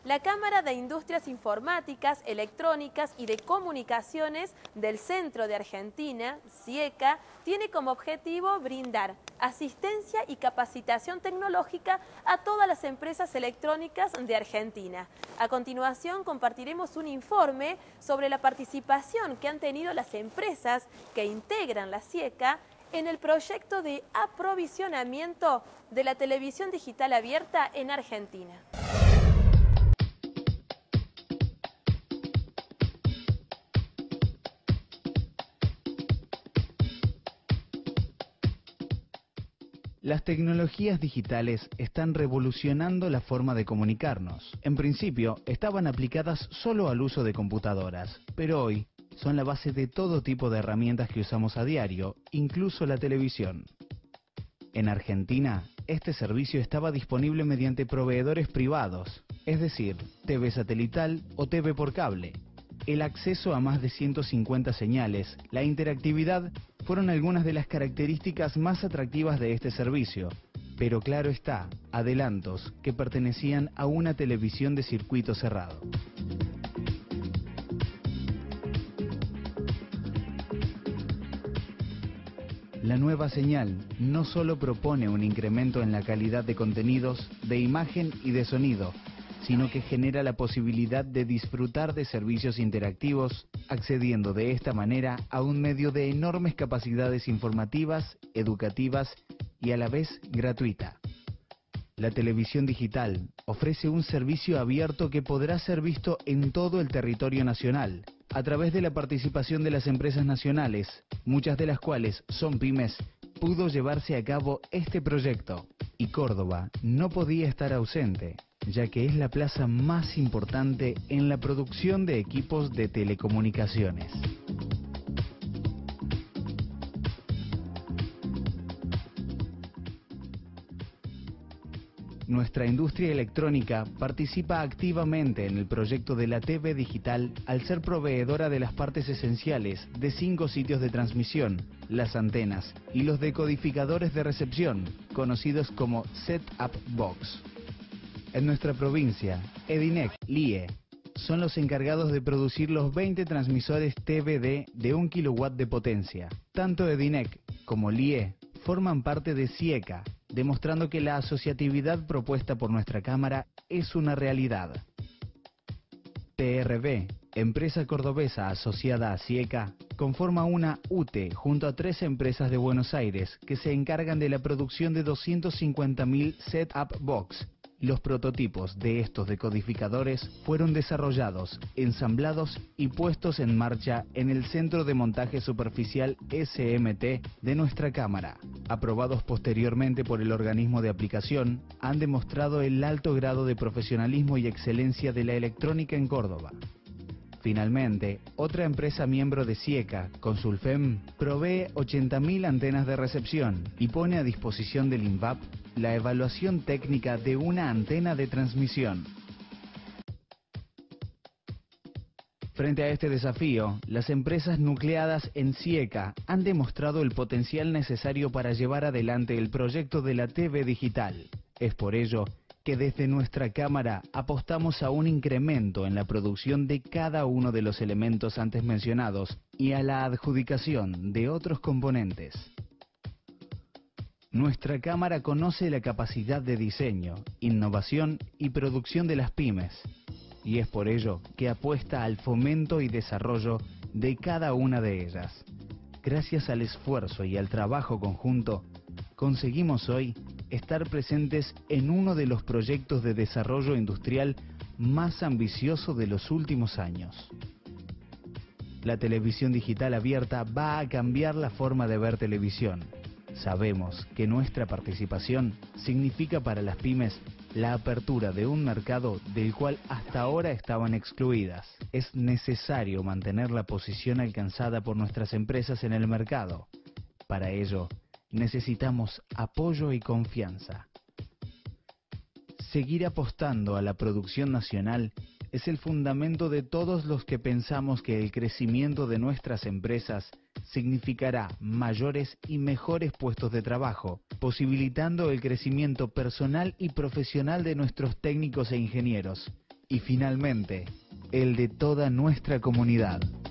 La Cámara de Industrias Informáticas, Electrónicas y de Comunicaciones del Centro de Argentina, CIECA, tiene como objetivo brindar asistencia y capacitación tecnológica a todas las empresas electrónicas de Argentina. A continuación compartiremos un informe sobre la participación que han tenido las empresas que integran la CIECA en el proyecto de aprovisionamiento de la televisión digital abierta en Argentina. Las tecnologías digitales están revolucionando la forma de comunicarnos. En principio, estaban aplicadas solo al uso de computadoras, pero hoy son la base de todo tipo de herramientas que usamos a diario, incluso la televisión. En Argentina, este servicio estaba disponible mediante proveedores privados, es decir, TV satelital o TV por cable. El acceso a más de 150 señales, la interactividad, fueron algunas de las características más atractivas de este servicio. Pero claro está, adelantos que pertenecían a una televisión de circuito cerrado. La nueva señal no solo propone un incremento en la calidad de contenidos, de imagen y de sonido, sino que genera la posibilidad de disfrutar de servicios interactivos, accediendo de esta manera a un medio de enormes capacidades informativas, educativas y a la vez gratuita. La televisión digital ofrece un servicio abierto que podrá ser visto en todo el territorio nacional, a través de la participación de las empresas nacionales, muchas de las cuales son pymes. Pudo llevarse a cabo este proyecto, y Córdoba no podía estar ausente, ya que es la plaza más importante en la producción de equipos de telecomunicaciones. Nuestra industria electrónica participa activamente en el proyecto de la TV digital al ser proveedora de las partes esenciales de 5 sitios de transmisión, las antenas y los decodificadores de recepción, conocidos como Set-Up Box. En nuestra provincia, Edinec, LIE, son los encargados de producir los 20 transmisores TVD de 1 kW de potencia. Tanto Edinec como LIE forman parte de CIECA, demostrando que la asociatividad propuesta por nuestra Cámara es una realidad. TRB, empresa cordobesa asociada a CIECA, conforma una UTE junto a 3 empresas de Buenos Aires que se encargan de la producción de 250.000 Set-Up Box. Los prototipos de estos decodificadores fueron desarrollados, ensamblados y puestos en marcha en el Centro de Montaje Superficial SMT de nuestra Cámara. Aprobados posteriormente por el organismo de aplicación, han demostrado el alto grado de profesionalismo y excelencia de la electrónica en Córdoba. Finalmente, otra empresa miembro de CIECA, Consulfem, provee 80.000 antenas de recepción y pone a disposición del INVAP la evaluación técnica de una antena de transmisión. Frente a este desafío, las empresas nucleadas en CIECA han demostrado el potencial necesario para llevar adelante el proyecto de la TV digital. Es por ello que desde nuestra Cámara apostamos a un incremento en la producción de cada uno de los elementos antes mencionados y a la adjudicación de otros componentes. Nuestra Cámara conoce la capacidad de diseño, innovación y producción de las pymes, y es por ello que apuesta al fomento y desarrollo de cada una de ellas. Gracias al esfuerzo y al trabajo conjunto, conseguimos hoy estar presentes en uno de los proyectos de desarrollo industrial más ambicioso de los últimos años. La televisión digital abierta va a cambiar la forma de ver televisión. Sabemos que nuestra participación significa para las pymes la apertura de un mercado del cual hasta ahora estaban excluidas. Es necesario mantener la posición alcanzada por nuestras empresas en el mercado. Para ello, necesitamos apoyo y confianza. Seguir apostando a la producción nacional es el fundamento de todos los que pensamos que el crecimiento de nuestras empresas significará mayores y mejores puestos de trabajo, posibilitando el crecimiento personal y profesional de nuestros técnicos e ingenieros, y finalmente el de toda nuestra comunidad.